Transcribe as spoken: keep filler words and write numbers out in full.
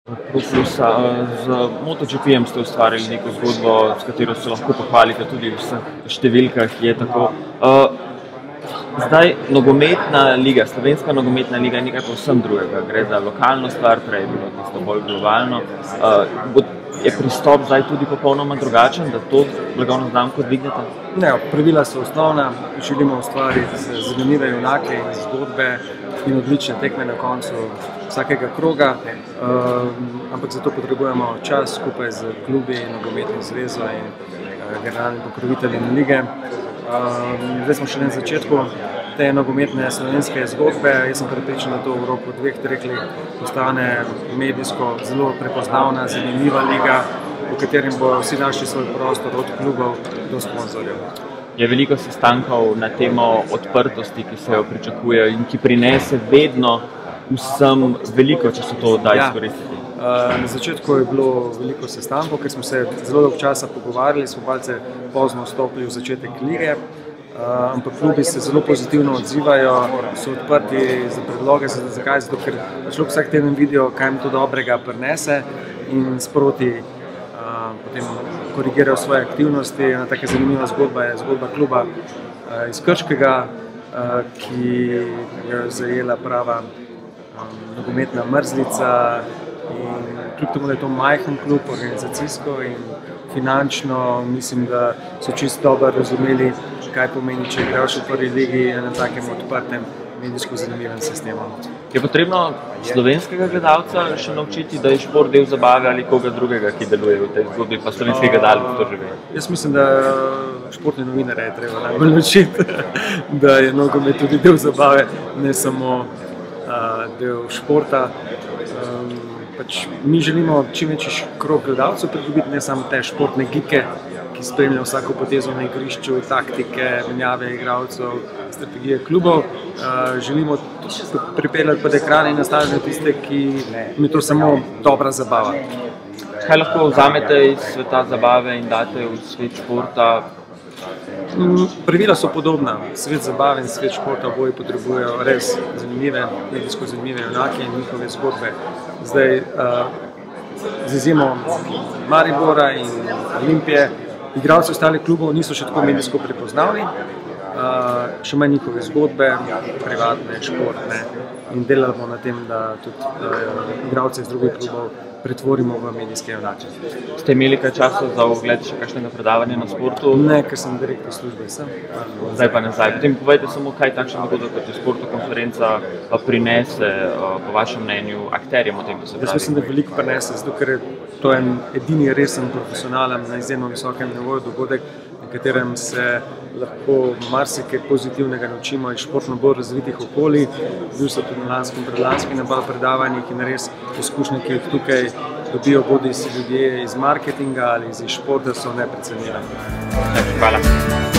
Plusa, z MotoGP-jem ste ustvarili neko zgodbo, s katero se lahko pohvalite tudi v vseh številkah, je tako. Zdaj, nogometna liga, slovenska nogometna liga je nekaj povsem drugega. Gre za lokalno stvar, prej je bilo tisto bolj globalno. Je pristop zdaj tudi popolnoma drugačen, da to blagovno znamko dvignete? Ne, pravila so osnovna, želimo ustvariti zanimive junake in zgodbe in odlične tekme na koncu vsakega kroga, ampak zato potrebujemo čas skupaj z klubi, nogometno zvezo in generalnim pokroviteljem lige. Zdaj smo še na začetku te nogometne slovenske zgodbe. Jaz sem prepričan, da to v roku dveh, treh let postane medijsko zelo prepoznavna, zanimiva liga, v katerem bo vsi našli svoj prostor od klubov do sponzorjev. Je veliko sestankov na temo odprtosti, ki se jo pričakuje in ki prinese vedno vsem veliko, če se to da izkoristiti. Ja. Na začetku je bilo veliko sestankov, ker smo se zelo dolgo časa pogovarjali, smo malce pozno vstopili v začetek lige, ampak klubi se zelo pozitivno odzivajo, so odprti za predloge, zakaj, zato ker človek vsak teden vidijo, kaj jim to dobrega prinese in sproti potem korigirajo svoje aktivnosti. Ena taka zanimiva zgodba je zgodba kluba iz Krškega, ki je zajela prava nogometna mrzlica in kljub temu, da je to majhen klub, organizacijsko in finančno, mislim, da so čisto dobro razumeli, kaj pomeni, če igraš v prvi ligi na takem odprtem, medijsko zanimivem sistemu. Je potrebno slovenskega gledalca še naučiti, da je šport del zabave ali koga drugega, ki deluje v tej zgodbi, pa slovenskega gledalca to že ve? Jaz mislim, da športne novinarje je treba najbolj naučiti, da je nogomet tudi del zabave, ne samo del športa. Mi želimo čim večji krog gledalcev pridobiti, ne samo te športne gike, ki spremljajo vsako potezo na igrišču, taktike, menjave igralcev, strategije klubov. Želimo pripeljati pod ekrane in nastaviti tiste, ki mi to samo dobra zabava. Kaj lahko vzamete iz sveta zabave in date v svet športa? Pravila so podobna. Svet zabave in svet športa oboji potrebujejo res zanimive, medijsko zanimive junake in njihove zgodbe. Zdaj, z izjemo Maribora in Olimpije, igralci ostalih klubov niso še tako medijsko prepoznavni, še manj njihove zgodbe, privatne, športne, in delamo na tem, da tudi igralce iz drugih klubov pretvorimo v medijske junake. Ste imeli kaj časa za ogled še kakšnega predavanja na Sportu? Ne, ker sem direktor službe, sem. Zdaj pa nazaj. Potem povejte samo, kaj takšen dogodek kot je Sporto konferenca prinese, po vašem mnenju, akterjem o tem, ko se pravi? Jaz mislim, da veliko prinese, zato ker je to en edini resen, profesionalen, na izjemno visokem nivoju dogodek, na katerem se lahko marsikaj pozitivnega naučimo iz športno bolj razvitih okolij. Bil so tudi na lanskem, predlanskem na predavanjih in res izkušnje, ki jih tukaj dobijo bodi si ljudje iz marketinga ali iz športa, so neprecenljive. Hvala.